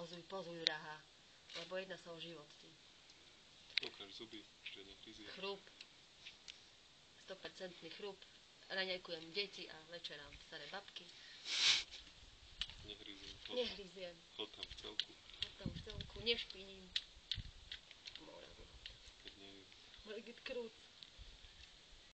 Pozuj, drahá. Lebo jedná sa o život, ty. Ukáž zuby, že nehryzie. Chrup. 100% chrup. Raňajkujem deti a večerám staré babky. Nehryziem. Chod tam v celku. Nešpiním. Moravu. Keď nie je. Margit Krúc.